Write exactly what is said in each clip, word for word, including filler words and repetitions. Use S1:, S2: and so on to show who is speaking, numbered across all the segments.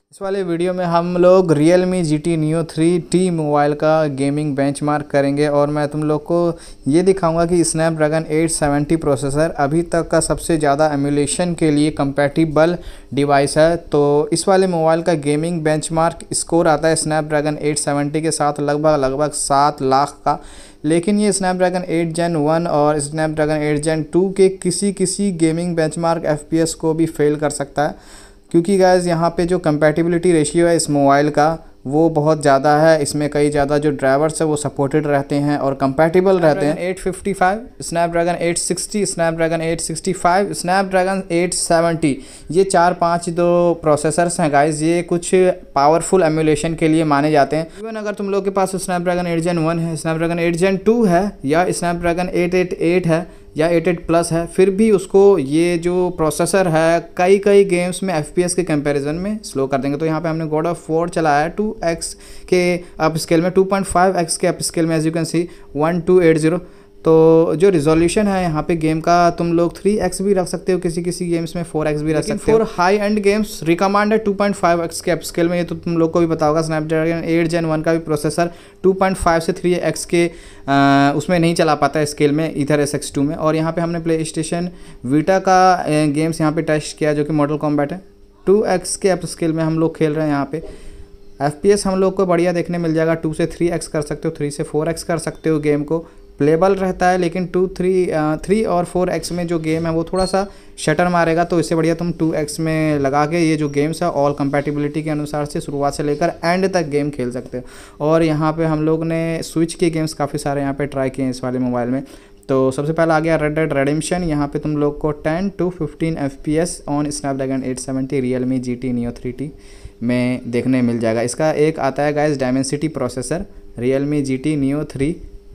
S1: इस वाले वीडियो में हम लोग Realme G T Neo three T mobile का गेमिंग बेंचमार्क करेंगे और मैं तुम लोग को ये दिखाऊंगा कि स्नैपड्रैगन एट सेवेंटी प्रोसेसर अभी तक का सबसे ज़्यादा एमुलेशन के लिए कंपैटिबल डिवाइस है। तो इस वाले मोबाइल का गेमिंग बेंचमार्क स्कोर आता है स्नैपड्रैगन एट सेवेंटी के साथ लगभग लगभग सात लाख का। लेकिन ये स्नैपड्रैगन एट जेन वन और स्नैपड्रैगन एट जेन टू के किसी किसी gaming benchmark F P S को भी फेल कर सकता है, क्योंकि गाइस यहाँ पे जो कंपैटिबिलिटी रेशियो है इस मोबाइल का वो बहुत ज़्यादा है। इसमें कई ज़्यादा जो ड्राइवर्स है वो सपोर्टेड रहते हैं और कंपैटिबल रहते हैं। Eight fifty five, Snapdragon eight sixty, Snapdragon eight sixty five, Snapdragon eight seventy, ये चार पांच दो प्रोसेसर्स हैं गाइस। ये कुछ पावरफुल एमुलेशन के लिए माने जाते हैं। इवन अगर तुम लोग के पास स्नैपड्रैगन एट जेन वन है, स्नैपड्रैगन एट जेन टू है या स्नैपड्रैगन एट एट एट है या एट एट प्लस है, फिर भी उसको ये जो प्रोसेसर है कई कई गेम्स में एफ पी एस के कंपैरिजन में स्लो कर देंगे। तो यहाँ पे हमने गॉड ऑफ वॉर चलाया है टू एक्स के अप स्केल में, टू पॉइंट फाइव एक्स के अप स्केल में, as you can see one two eight zero. तो जो रिजोल्यूशन है यहाँ पे गेम का तुम लोग थ्री एक्स भी रख सकते हो, किसी किसी गेम्स में फोर एक्स भी रख सकते हो। For high end games recommend है टू पॉइंट फाइव एक्स के अप स्केल में। ये तो तुम लोग को भी पता होगा, स्नैपड्रैगन एट जेन वन का भी प्रोसेसर टू पॉइंट फाइव से थ्री एक्स के आ, उसमें नहीं चला पाता है स्केल में, ईथर एस एक्स टू में। और यहाँ पे हमने प्ले स्टेशन वीटा का गेम्स यहाँ पे टेस्ट किया जो कि मॉडल कॉम्बैट है। टू एक्स के अप स्केल में हम लोग खेल रहे हैं। यहाँ पे एफ पी एस हम लोग को बढ़िया देखने मिल जाएगा। टू से थ्री एक्स कर सकते हो, थ्री से फोर एक्स कर सकते हो। गेम को प्लेबल रहता है, लेकिन टू थ्री थ्री और फोर एक्स में जो गेम है वो थोड़ा सा शटर मारेगा। तो इससे बढ़िया तुम टू एक्स में लगा के ये जो गेम्स है ऑल कंपैटिबिलिटी के अनुसार से शुरुआत से लेकर एंड तक गेम खेल सकते हो। और यहाँ पे हम लोग ने स्विच के गेम्स काफ़ी सारे यहाँ पे ट्राई किए हैं इस वाले मोबाइल में। तो सबसे पहला आ गया रेड डेड रेडेम्पशन। यहाँ पे तुम लोग को ten to fifteen F P S on Snapdragon eight seventy Realme G T Neo three T में देखने मिल जाएगा। इसका एक आता है guys Dimensity processor Realme G T Neo three,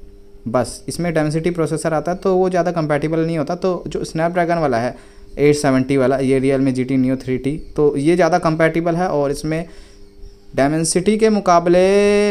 S1: बस इसमें डायमेंसिटी प्रोसेसर आता है तो वो ज़्यादा कंपैटिबल नहीं होता। तो जो स्नैपड्रैगन वाला है एट सेवेंटी वाला, ये Realme G T Neo three T, तो ये ज़्यादा कंपैटिबल है और इसमें डायमेंसिटी के मुकाबले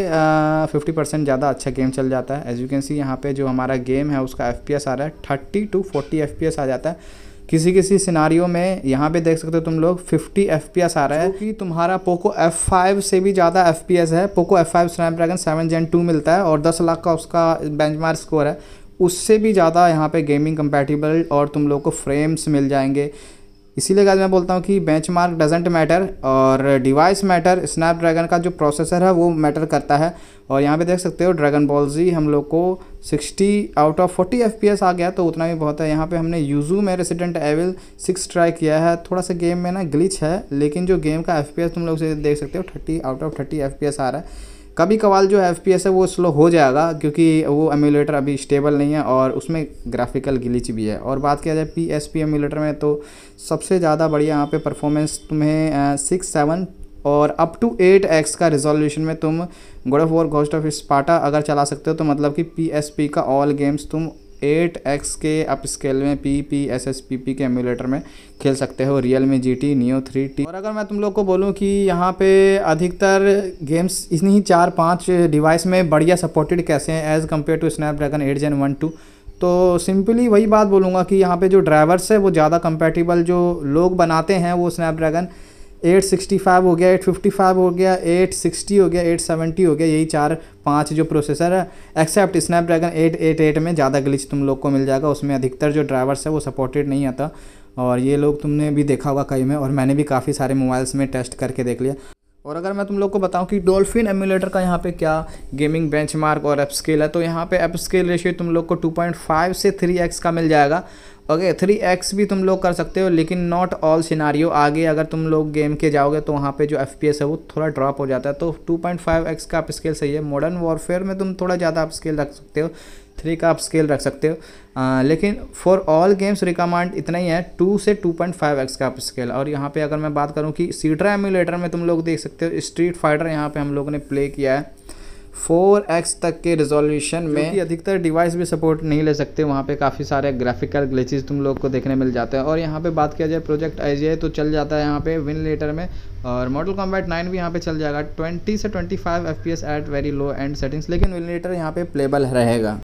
S1: फिफ्टी परसेंट ज़्यादा अच्छा गेम चल जाता है। एज यू कैन सी यहाँ पे जो हमारा गेम है उसका एफ पी एस आ रहा है thirty to forty F P S आ जाता है। किसी किसी सिनारियो में यहाँ पे देख सकते हो तुम लोग फिफ्टी एफ पी एस आ रहा है, कि तुम्हारा पोको एफ फाइव से भी ज़्यादा एफ पी एस है। Poco F five Snapdragon seven Gen two मिलता है और दस लाख का उसका बेंचमार्क स्कोर है। उससे भी ज़्यादा यहाँ पे गेमिंग कंपैटिबल और तुम लोग को फ्रेम्स मिल जाएंगे। इसीलिए गाइस मैं बोलता हूँ कि बेंचमार्क डजेंट मैटर और डिवाइस मैटर। स्नैपड्रैगन का जो प्रोसेसर है वो मैटर करता है। और यहाँ पे देख सकते हो ड्रैगन बॉल जी हम लोग को sixty out of forty F P S आ गया, तो उतना भी बहुत है। यहाँ पे हमने यूजू में रेसिडेंट एविल सिक्स ट्राई किया है। थोड़ा सा गेम में ना ग्लिच है, लेकिन जो गेम का एफ पी एस तुम लोग से देख सकते हो thirty out of thirty F P S आ रहा है। कभी कभार जो एफ पी एस है वो स्लो हो जाएगा क्योंकि वो एमुलेटर अभी स्टेबल नहीं है और उसमें ग्राफिकल ग्लिच भी है। और बात किया जाए पी एस पी एमुलेटर में तो सबसे ज़्यादा बढ़िया यहाँ पे परफॉर्मेंस तुम्हें सिक्स सेवन और अप टू एट एक्स का रिजोल्यूशन में तुम God of War Ghost of Sparta अगर चला सकते हो, तो मतलब कि पी एस पी का ऑल गेम्स तुम एट एक्स के अप स्केल में P P S S P P के एमुलेटर में खेल सकते हो Realme G T Neo three T. और अगर मैं तुम लोग को बोलूं कि यहाँ पे अधिकतर गेम्स इन्हीं चार पांच डिवाइस में बढ़िया सपोर्टेड कैसे हैं as compare to Snapdragon eight Gen one two, तो सिंपली वही बात बोलूँगा कि यहाँ पे जो ड्राइवर्स है वो ज़्यादा कंपैटिबल जो लोग बनाते हैं वो स्नैपड्रैगन एट सिक्सटी फाइव हो गया, एट फिफ्टी फाइव हो गया, एट सिक्सटी हो गया, एट सेवेंटी हो गया, यही चार पांच जो प्रोसेसर है। Except Snapdragon eight eight eight में ज़्यादा ग्लिच तुम लोग को मिल जाएगा, उसमें अधिकतर जो ड्राइवर्स है वो सपोर्टेड नहीं आता। और ये लोग तुमने भी देखा होगा कई में, और मैंने भी काफ़ी सारे मोबाइल्स में टेस्ट करके देख लिया। और अगर मैं तुम लोग को बताऊं कि डॉल्फिन एमुलेटर का यहाँ पे क्या गेमिंग बेंचमार्क और एप स्केल है, तो यहाँ पे एप स्केल रेशियो तुम लोग को टू पॉइंट फाइव से थ्री एक्स का मिल जाएगा। ओके, थ्री एक्स भी तुम लोग कर सकते हो, लेकिन नॉट ऑल सिनारियो। आगे अगर तुम लोग गेम के जाओगे तो वहाँ पे जो एफ पी एस है वो थोड़ा ड्रॉप हो जाता है। तो टू पॉइंट फाइव एक्स का अप स्केल सही है। मॉडर्न वॉरफेयर में तुम थोड़ा ज़्यादा अप स्केल रख सकते हो, थ्री का अप स्केल रख सकते हो, आ, लेकिन फॉर ऑल गेम्स रिकमेंड इतना ही है टू से टू पॉइंट फाइव एक्स का अप स्केल। और यहाँ पे अगर मैं बात करूँ कि सीड्रा एमुलेटर में तुम लोग देख सकते हो स्ट्रीट फाइटर यहाँ पे हम लोगों ने प्ले किया है फोर एक्स तक के रिजोल्यूशन में। अधिकतर डिवाइस भी सपोर्ट नहीं ले सकते, वहाँ पे काफ़ी सारे ग्राफिकल ग्लिचेस तुम लोग को देखने मिल जाते हैं। और यहाँ पे बात किया जाए प्रोजेक्ट आई जी आई तो चल जाता है यहाँ पे विनलेटर में, और मॉडल कॉम्बैट नाइन भी यहाँ पे चल जाएगा ट्वेंटी से twenty five F P S at very low end settings, लेकिन विनलेटर यहाँ पे प्लेबल रहेगा।